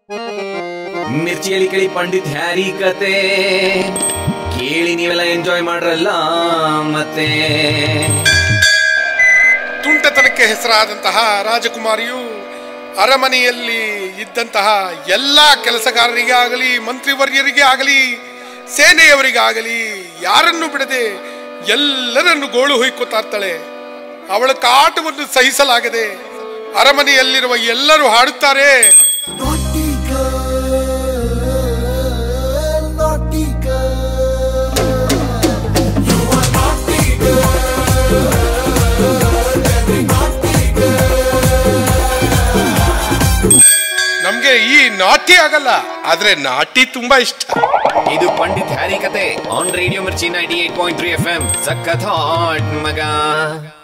ಮಿರ್ಚಿಯಲ್ಲಿ ಕೇಳಿ ಪಂಡಿತ್ ಹ್ಯಾರಿ ಕತೆ ಕೇಳಿ ನೀವೆಲ್ಲ ಎಂಜಾಯ್ ಮಾಡ್ರಲ್ಲ. ಮತ್ತೆ ತುಂಟತನಕ್ಕೆ ಹೆಸರಾದಂತಹ ರಾಜಕುಮಾರಿಯು ಅರಮನೆಯಲ್ಲಿ ಇದ್ದಂತಹ ಎಲ್ಲಾ ಕೆಲಸಗಾರರಿಗೆ ಆಗಲಿ, ಮಂತ್ರಿವರ್ಯರಿಗೆ ಆಗಲಿ, ಸೇನೆಯವರಿಗಾಗಲಿ ಯಾರನ್ನು ಬಿಡದೆ ಎಲ್ಲರನ್ನು ಗೋಳು ಹೊಯ್ಕೋತಾ ಇರ್ತಾಳೆ. ಅವಳ ಕಾಟವನ್ನು ಸಹಿಸಲಾಗದೆ ಅರಮನೆಯಲ್ಲಿರುವ ಎಲ್ಲರೂ ಹಾಡುತ್ತಾರೆ, ನಮ್ಗೆ ಈ ನಾಟಿ ಆಗಲ್ಲ, ಆದ್ರೆ ನಾಟಿ ತುಂಬಾ ಇಷ್ಟ. ಇದು ಪಂಡಿತ್ ಹ್ಯಾರಿ ಕತೆ ಆನ್ ರೇಡಿಯೋ ಮಿರ್ಚಿ 98.3 FM. ಸಖತ್ ಹಾಟ್ ಮಗ.